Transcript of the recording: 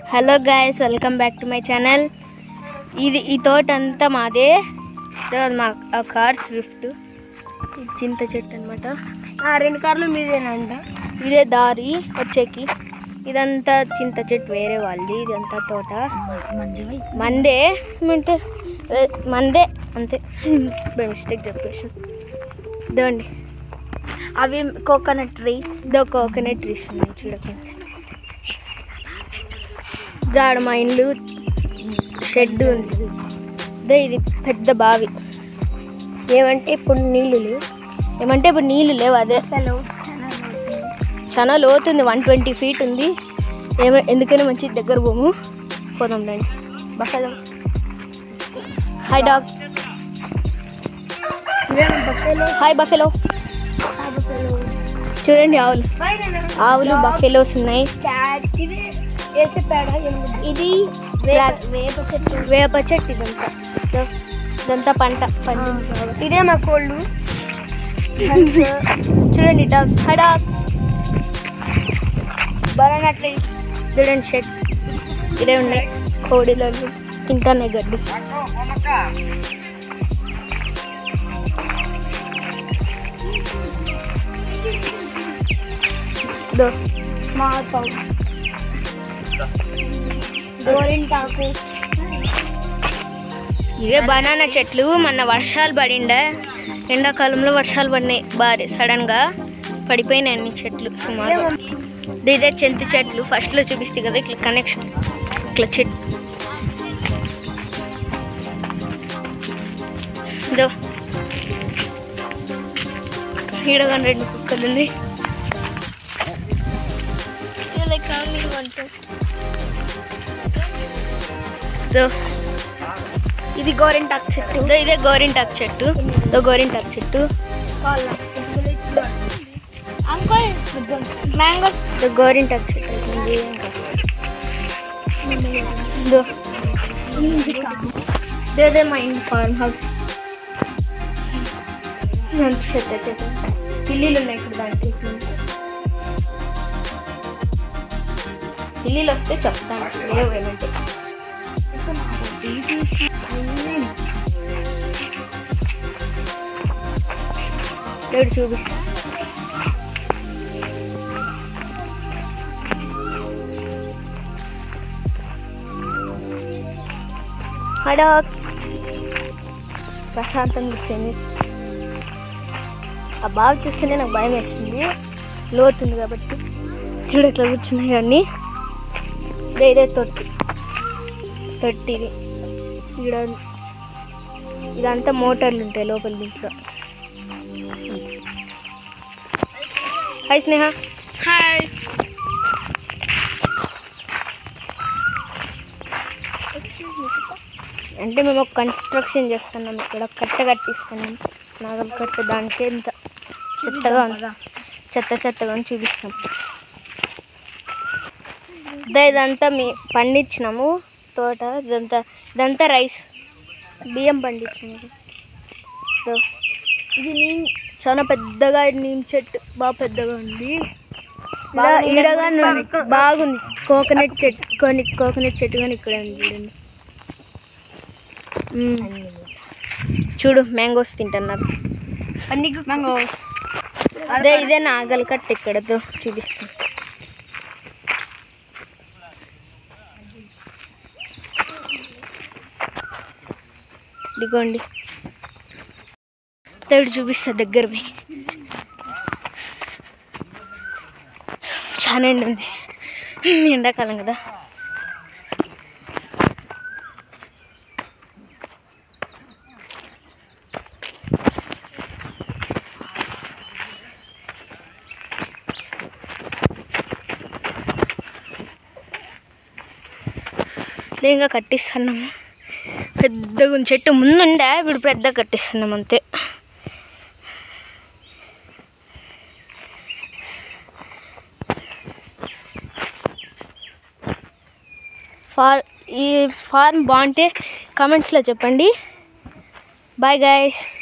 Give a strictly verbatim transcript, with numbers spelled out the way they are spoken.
Hello guys, welcome back to my channel. ఇది ఈ తోట అంతా మాదే. మా కార్ స్విఫ్ట్, చింత చెట్టు అనమాట. రెండు కార్లు మీదేనంట. ఇదే దారి వచ్చేకి. ఇదంతా చింత చెట్టు వేరే వాళ్ళది. ఇదంతా తోట మందే అంటే మందే అంతే. బై మిస్టేక్ చెప్పేసి ఇదండి. అవి కోకోనట్ ట్రీస్. ఇదో కోకోనట్ ట్రీస్ ఉన్నాయి చూడకండి. దాడ మా ఇల్లు షెడ్ ఉంది. ఇదే ఇది పెద్ద బావి. ఏమంటే ఇప్పుడు నీళ్ళు లేవు ఏమంటే ఇప్పుడు నీళ్ళు లేవు అదే చాలా లోతుంది. వన్ ట్వంటీ ఫీట్ ఉంది. ఏమో ఎందుకని మంచి దగ్గర పోము. పోదాం రండి. Buffalo. Hi dog. Hi buffalo. చూడండి ఆవులు ఆవులు బఫెలోస్ ఉన్నాయి. ఇది వేప చెట్టు వేప చెట్టు ఇదంతా ఇదంతా పంట పండించాలి. ఇదే మా కోళ్ళు. చూడండి dog. Hi dog. Banana tree చూడండి. షెడ్ ఇదే ఉన్నాయి. కోడిలో తింటానే గడ్డి. దో మా గోరింటాకు. ఇవే బనానా చెట్లు. మొన్న వర్షాలు పడిండే, ఎండాకాలంలో వర్షాలు పడినాయి భారీ సడన్గా పడిపోయినాయి అన్ని చెట్లు సుమారు. ఇదే చింత చెట్లు. ఫస్ట్లో చూపిస్తే కదా ఇట్లా కనెక్షన్ ఇట్లా చెట్టు. ఇదో ఈడగా రెండు కుక్కలు ఉన్నాయి. ఇది గోరింటాకు చెట్టు. ఇదే గోరింటాకు చెట్టు. గోరింటాకు చెట్టు. మ్యాంగో గోరింటాకు చెట్టు. ఇదే మా ఇంటి ఫార్మ్ హౌస్. చెత్త చెత్త పిల్లీలు ఉన్నాయి ఇప్పుడు. దాంట్లో పిల్లీలు వస్తే చెప్తాను. లేవు ఏమంటే లేడు చూపిస్తా. హడా ప్రశాంతంగా కూర్చొని ఆ బాగా చూస్తేనే నాకు భయం వేస్తుంది. లోతుంది కాబట్టి చూడు ఎట్లా కూర్చున్నాయి అన్నీ. ఇదే తొట్టి తొట్టి ఇది. ఇక్కడ ఇదంతా మోటార్లు ఉంటాయి లోపల దీంట్లో. హాయ్ స్నేహ. హాయ్. అంటే మేము ఒక కన్స్ట్రక్షన్ చేస్తున్నాం. ఇక్కడ కట్ట కట్టిస్తున్నాం. నాగం కట్ట. దానికి ఇంత చెత్తగా చెత్త చెత్తగా చూపిస్తాం. ఇదంతా మీ పండించినాము తోట. ఇదంతా ఇదంతా రైస్ బియ్యం పండించినాము. ఇది నీమ్ చాలా పెద్దగా నీమ్ చెట్టు బాగా పెద్దగా ఉంది. ఈడగా బాగుంది. కోకోనట్ చెట్టు కొన్ని కోకోనట్ చెట్టు కానీ ఇక్కడ ఉంది చూడండి. చూడు మ్యాంగోస్ తింటున్నారు. అన్ని మ్యాంగోస్. అదే ఇదే నాగల్ కట్ట. ఇక్కడతో చూపిస్తాను. ఇదిగోండి తేడు చూపిస్తా దగ్గర పోయి. చాలా ఎండ ఉంది. ఎండాకాలం కదా. ఇంకా కట్టిస్తున్నాము. పెద్దగా చెట్టు ముందుండే ఇప్పుడు పెద్ద కట్టిస్తున్నాం అంతే. ఫార్ ఈ ఫార్మ్ బాగుంటే కామెంట్స్లో చెప్పండి. Bye guys.